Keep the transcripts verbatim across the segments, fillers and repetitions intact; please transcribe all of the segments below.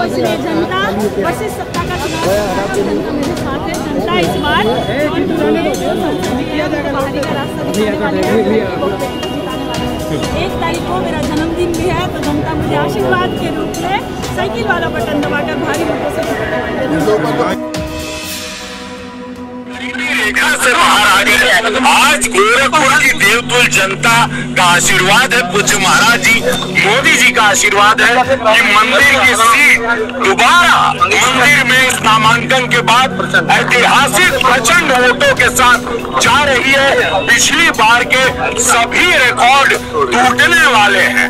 इसलिए जनता वर्सेस सत्ता का चुनाव, जनता मेरे साथ है। जनता इस बार बाहरी का रास्ता दिखाने वाली है। एक तारीख को मेरा जन्मदिन भी है, तो जनता मुझे आशीर्वाद के रूप में साइकिल वाला बटन दबाकर भारी मतों से रेखा से बाहर आ गए। आज गोरखपुर की देवतुल जनता का आशीर्वाद है, पूज्य महाराज जी मोदी जी का आशीर्वाद है कि मंदिर की सीट दोबारा मंदिर में इस नामांकन के बाद ऐतिहासिक प्रचंड वोटों के साथ जा रही है। पिछली बार के सभी रिकॉर्ड टूटने वाले हैं।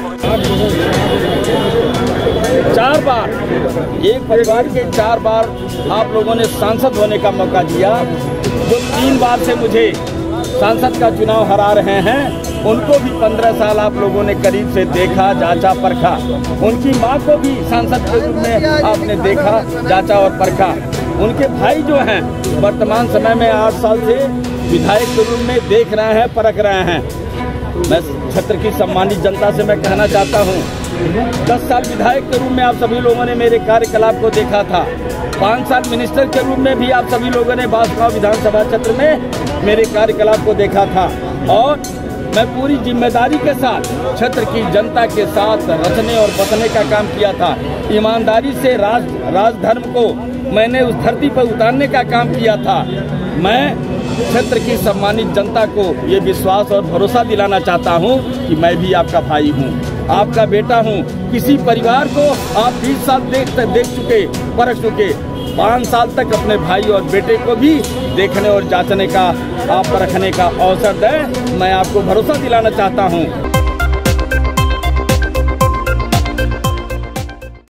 चार बार एक परिवार के चार बार आप लोगों ने सांसद होने का मौका दिया। जो तीन बार से मुझे सांसद का चुनाव हरा रहे हैं, उनको भी पंद्रह साल आप लोगों ने करीब से देखा, जांचा, परखा। उनकी मां को भी सांसद के रूप में आपने देखा, जांचा और परखा। उनके भाई जो हैं वर्तमान समय में आठ साल से विधायक के रूप में देख रहे हैं, परख रहे हैं। मैं क्षेत्र की सम्मानित जनता से मैं कहना चाहता हूँ, दस साल विधायक के रूप में आप सभी लोगों ने मेरे कार्यकलाप को देखा था। पाँच साल मिनिस्टर के रूप में भी आप सभी लोगों ने बांसगांव विधानसभा क्षेत्र में मेरे कार्यकलाप को देखा था। और मैं पूरी जिम्मेदारी के साथ क्षेत्र की जनता के साथ रचने और बसने का काम किया था। ईमानदारी से राज राजधर्म को मैंने उस धरती पर उतारने का काम किया था। मैं क्षेत्र की सम्मानित जनता को ये विश्वास और भरोसा दिलाना चाहता हूँ कि मैं भी आपका भाई हूँ, आपका बेटा हूँ। किसी परिवार को आप बीस साल देख देख चुके, परख चुके, पाँच साल तक अपने भाई और बेटे को भी देखने और जांचने का, आप परखने का अवसर दें। मैं आपको भरोसा दिलाना चाहता हूँ